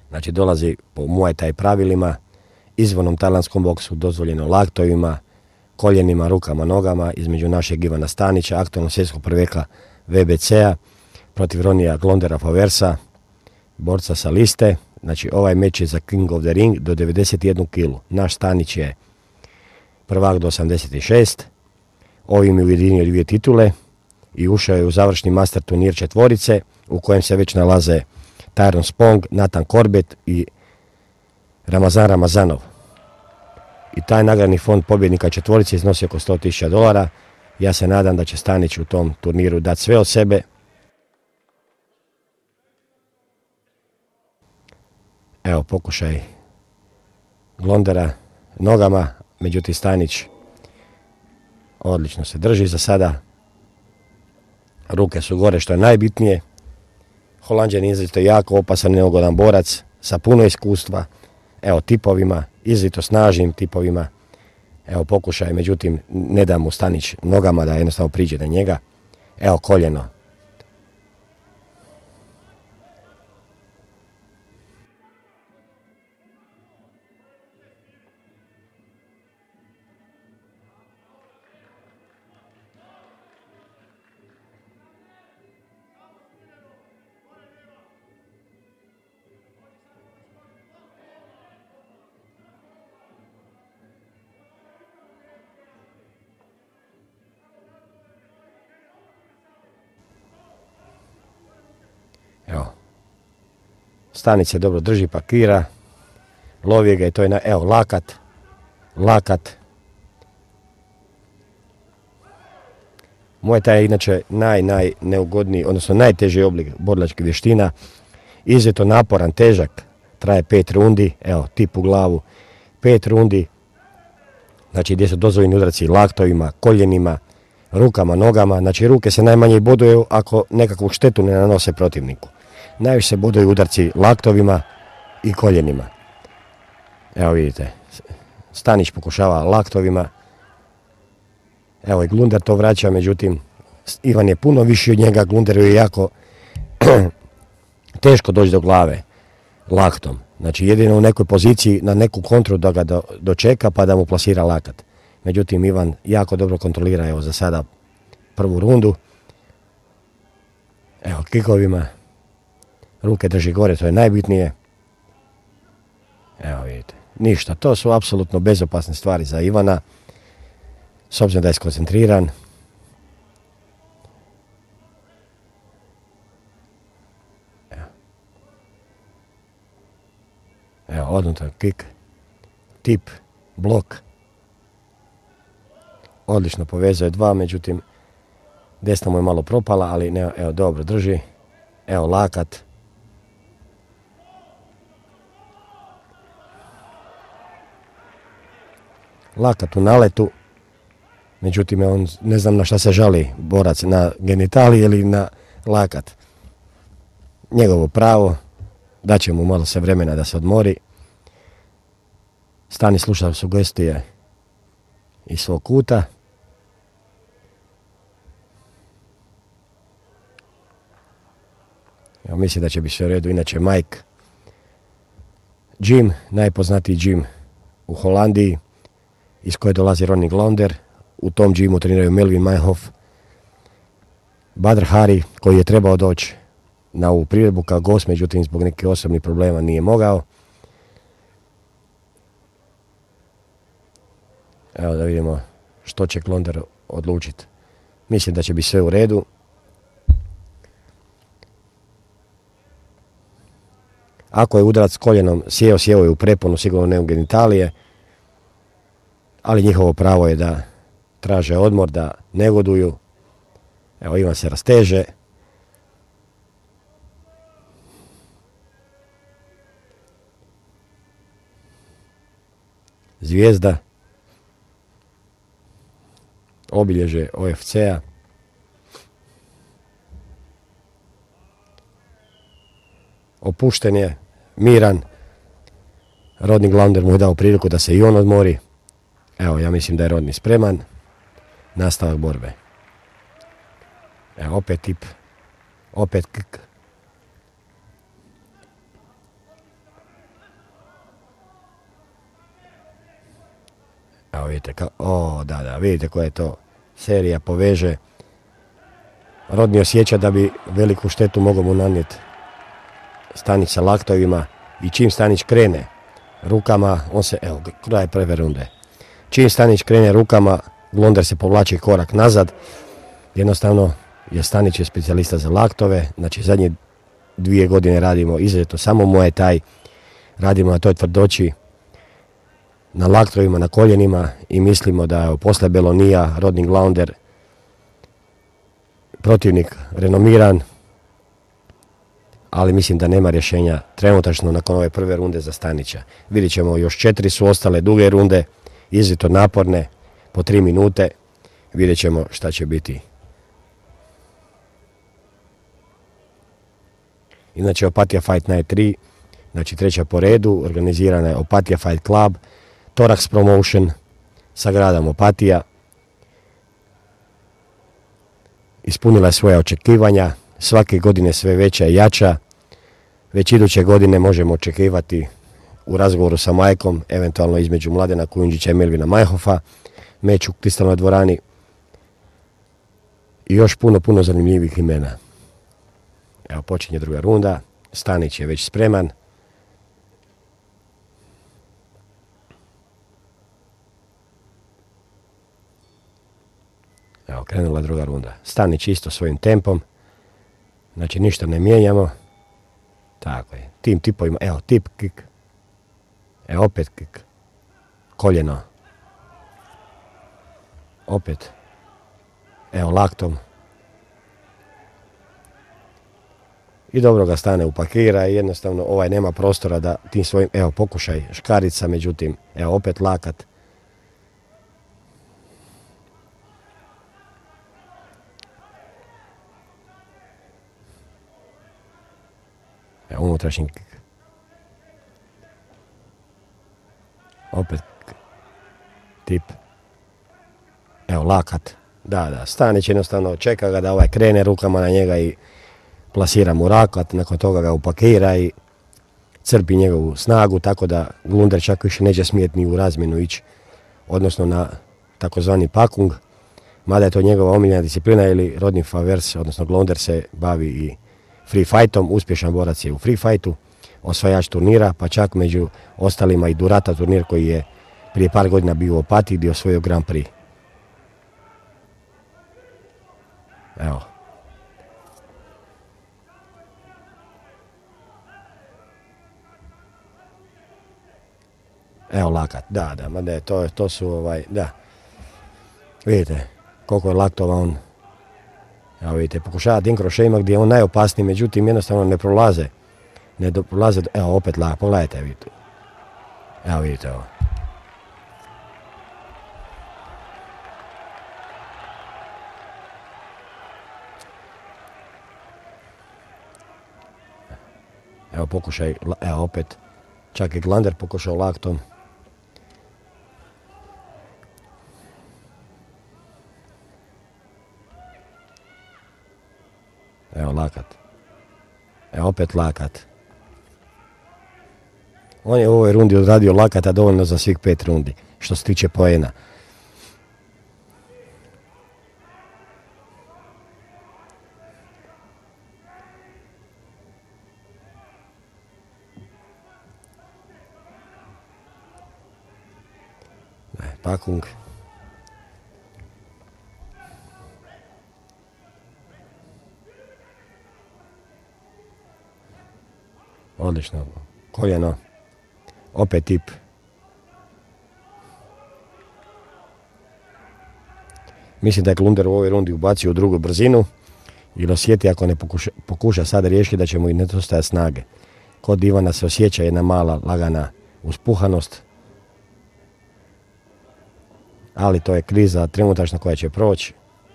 Znači dolazi po muay thai pravilima, izvornom tajlandskom boksu, dozvoljeno laktovima, koljenima, rukama, nogama, između našeg Ivana Stanića, aktualnog svjetskog prvaka WBC-a, protiv Rodneya Glundera Faversa, borca sa liste. Znači ovaj meč je za King of the Ring do 91 kg. Naš Stanić je prvak do 86. Ovim je ujedinio 2 titule i ušao je u završni master turnir četvorice u kojem se već nalaze Tyrone Spong, Nathan Corbett i Ramazan Ramazanov. I taj nagradni fond pobjednika četvorice iznosi oko $100,000. Ja se nadam da će Stanić u tom turniru dati sve od sebe. Evo pokušaj Glundera nogama, međutim Stanić odlično se drži za sada. Ruke su gore što je najbitnije. Holanđan je izrazito jako opasan, neugodan borac sa puno iskustva. Evo tipovima, izrazito snažnim tipovima. Evo pokušaj, međutim ne da mu Stanić nogama da jednostavno priđe do njega. Evo koljeno. Evo, Stanić se dobro drži, pakira, lovi ga i to je, evo, lakat. Muay thai je inače najneugodniji, odnosno najteži oblik borilačkih vještina, izuzetno naporan, težak, traje 5 rundi, evo, tip u glavu, 5 rundi, znači gdje su dozvoljeni udarci laktovima, koljenima, rukama, nogama, znači ruke se najmanje boduju ako nekakvu štetu ne nanose protivniku. Najviše se boduju udarci laktovima i koljenima. Evo vidite, Stanić pokušava laktovima, evo i Glunder to vraća, međutim Ivan je puno viši od njega, Glunderu je jako teško doći do glave laktom. Znači jedino u nekoj poziciji na neku kontru da ga dočeka pa da mu plasira lakat. Međutim Ivan jako dobro kontrolira, evo za sada prvu rundu. Evo kikovima, ruke drži gore, to je najbitnije. Evo vidite, ništa, to su apsolutno bezopasne stvari za Ivana, s obzirom da je skoncentriran. Evo, odnutan kik, tip, blok. Odlično povezuje dva, međutim desna mu je malo propala, ali ne, evo dobro drži. Evo lakat. Lakat u naletu. Međutim, on ne znam na šta se žali borac, na genitalije ili na lakat. Njegovo pravo, daće mu malo se vremena da se odmori. Stani sluša sugestije iz svog kuta. Evo, mislim da će biti sve u redu. Inače Mike Jim, najpoznatiji Jim u Holandiji, iz koje dolazi Rodney Glunder. U tom džimu treniraju Melvin Meinhof, Badr Hari, koji je trebao doći na ovu priredbu kao gost, međutim zbog nekih osobnih problema nije mogao. Evo da vidimo što će Glunder odlučiti. Mislim da će biti sve u redu. Ako je udarac s koljenom sjeo je u preponu, sigurno ne u genitalije, ali njihovo pravo je da traže odmor, da negoduju. Evo Ivan se rasteže. Zvijezda. Obilježe OFC-a. Opušten je, miran. Rodney Glunder mu je dao priliku da se i on odmori. Evo, ja mislim da je Rodney spreman. Nastavak borbe. Evo, opet tip. Opet kik. Evo vidite, vidite koja je to serija, poveže. Rodni osjeća da bi veliku štetu mogao mu nanijeti Stanić sa laktovima i čim Stanić krene rukama, on se, evo, kraj prve runde. Čim Stanić krene rukama, Glunder se povlači korak nazad. Jednostavno, jer Stanić je specijalista za laktove, znači zadnje 2 godine radimo izrazito samo muay thai, radimo na toj tvrdoći, na laktovima, na koljenima i mislimo da je posle Belonija Rodney Glunder protivnik renomiran, ali mislim da nema rješenja trenutačno nakon ove prve runde za Stanića. Vidjet ćemo, još 4 su ostale duge runde, izrazito naporne, po 3 minute, vidjet ćemo šta će biti. Inače, Opatija Fight Night 3, znači 3. po redu, organizirana je Opatija Fight Club, Thorax Promotion sa gradom Opatija. Ispunila je svoja očekivanja, svake godine sve veća i jača. Već iduće godine možemo očekivati u razgovoru sa Majkom, eventualno između Mladena Kujundžića i Melvina Majhofa, meč u Kristalnoj dvorani i još puno zanimljivih imena. Evo, počinje druga runda, Stanić je već spreman. Evo, krenula druga runda. Stanić isto svojim tempom, znači ništa ne mijenjamo. Tako je, tim tipovima, evo, tip, kik, evo, opet kik, koljeno, opet, evo, laktom. I dobro ga Stane upakira i jednostavno ovaj nema prostora da tim svojim, evo, pokušaj škarica, međutim, evo, opet lakat. Evo, unutrašnji kik. Opet tip. Evo, lakat. Da, Stanić jednostavno čeka ga da ovaj krene rukama na njega i plasira mu rakat, nakon toga ga upakira i crpi njegovu snagu, tako da Glunder čak više neće smjeti ni u razmjenu ići, odnosno na takozvani pakung, mada je to njegova omiljena disciplina ili Rodney Favers, odnosno Glunder se bavi i free fightom, uspješan borac je u free fightu, osvajač turnira, pa čak među ostalima i Durata turnir koji je prije par godina bio u Opatiji gdje je osvojio Grand Prix. Evo. Evo lakat, da, to su da. Vidite koliko je laktova on. Evo vidite, pokušava tim krošejima gdje je on najopasniji, međutim jednostavno ne prolaze. Evo opet lakat, pogledajte, vidite. Evo vidite ovo. Evo pokušaj, evo opet, čak i Glunder pokušao laktom. Evo lakat. Evo opet lakat. On je u ovoj rundi odradio lakata dovoljno za svih 5 rundi, što se tiče poena. Pakung. Odlično. Koljeno. Opet tip. Mislim da je Glunder u ovoj rundi ubacio u drugu brzinu ili osjeti ako ne pokuša sada riješiti da će mu i nedostajati snage. Kod Ivana se osjeća jedna mala lagana uspuhanost, ali to je kriza trenutačna koja će proći.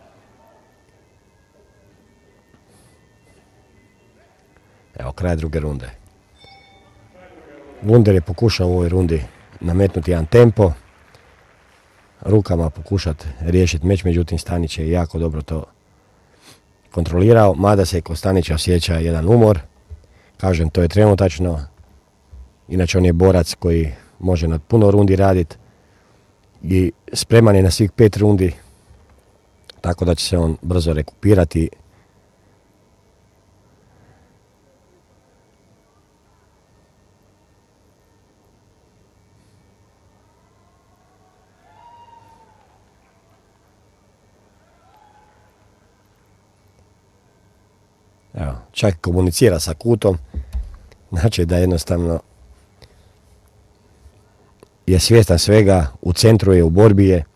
Evo kraj druge runde. Glunder je pokušao u ovoj rundi nametnuti jedan tempo, rukama pokušati riješiti meč, međutim Stanić je jako dobro to kontrolirao, mada se kod Stanića osjeća jedan umor. Kažem, to je trenutačno, inače on je borac koji može na puno rundi raditi i spreman je na svih 5 rundi, tako da će se on brzo rekupirati. Evo, čak komunicira sa kutom, znači da jednostavno je svjestan svega, u centru je, u borbi je,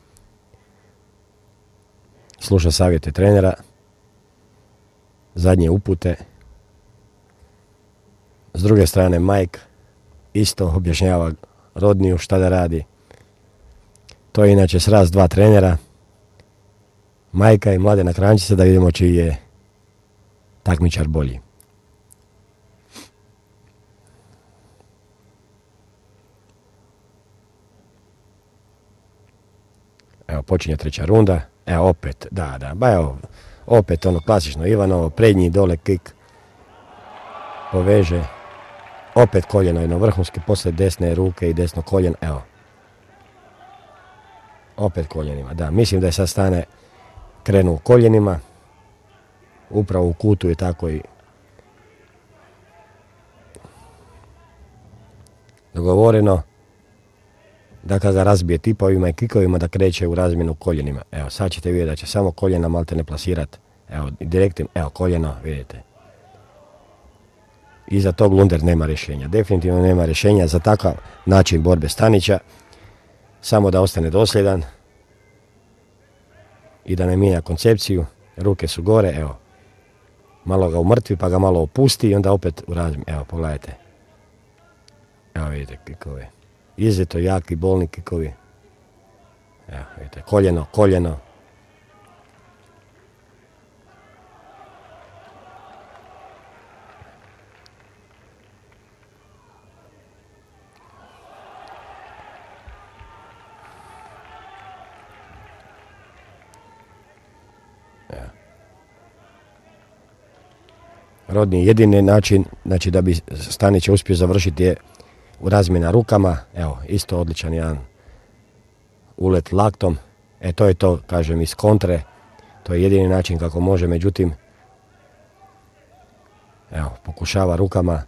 sluša savjete trenera, zadnje upute. S druge strane Mike isto objašnjava Rodniju šta da radi. To je inače sraz 2 trenera, Majka i Mladena Kranjčića, da vidimo čiji je takmičar bolji. Evo, počinje 3. runda. Evo, opet, evo, opet ono klasično Ivanovo, prednji dole kik, poveže, opet koljeno jedno vrhunski, poslije desne ruke i desno koljeno, evo. Opet koljenima, da, mislim da je sad Stane krenuo koljenima, upravo u kutu je tako i dogovoreno da kada ga razbije tipovima i kikovima da kreće u razmjenu koljenima. Evo, sad ćete vidjeti da će samo koljena malte ne plasirati. Evo, direktnim, evo, koljeno, vidite. Iza tog Glunder nema rješenja. Definitivno nema rješenja za takav način borbe Stanića. Samo da ostane dosljedan i da ne mijenja koncepciju. Ruke su gore, evo. Malo ga umrtvi pa ga malo opusti i onda opet u razmjenu. Evo, pogledajte. Evo vidite kikove. Izvjeto jaki, bolni kikovi. Evo, vidite, koljeno, koljeno. Evo. Rodni jedini način, znači da bi Stanić uspio završiti je u razmjena rukama, evo, isto odličan jedan ulet laktom, to je to, kažem, iz kontre, to je jedini način kako može, međutim, evo, pokušava rukama,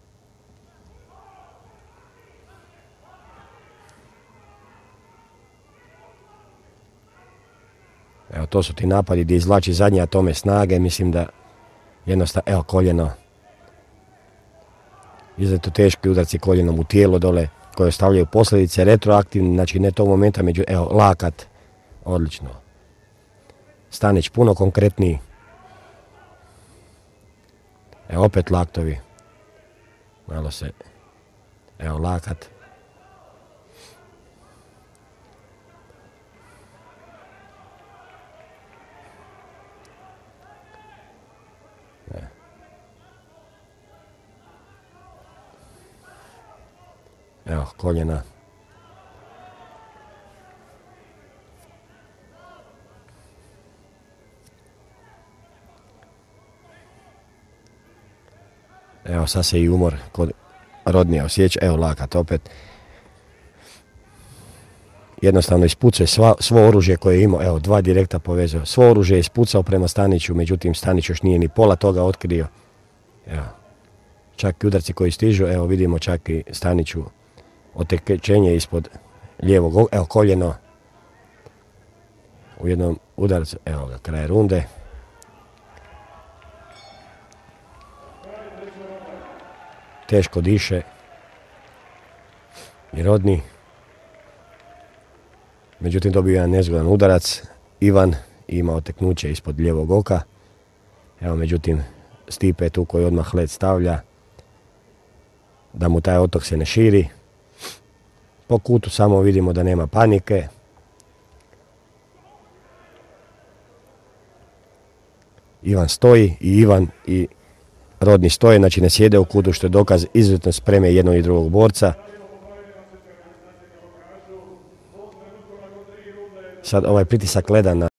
evo, to su ti napadi gdje izvlači zadnje atome snage, mislim da jednostavno, evo, koljeno, izuzetno teški udarci koljenom u tijelo dole koje ostavljaju posljedice retroaktivne, znači ne tog momenta, evo, lakat, odlično. Stanić puno konkretniji. Evo, opet laktovi. Malo se, evo, lakat. Evo, koljena. Evo, sad se i umor kod Rodnija osjeća. Evo, lakat opet. Jednostavno ispucao svo oružje koje je imao. Evo, 2 direkta povezao. Svo oružje je ispucao prema Staniću, međutim Stanić još nije ni pola toga otkrio. Evo, čak i udarci koji stižu, evo vidimo čak i Staniću otekećenje ispod lijevog, evo, koljeno u jednom udarcu, evo ga, kraj runde. Teško diše i Rodni, međutim dobio jedan nezgodan udarac. Ivan ima oteknuće ispod lijevog oka, evo, međutim Stipe je tu koji odmah led stavlja da mu taj otok se ne širi. Po kutu samo vidimo da nema panike. Ivan stoji i Ivan i Rodni stoje, znači ne sjede u kutu, što je dokaz izuzetno spreme jednog i drugog borca. Sad ovaj pritisak leda na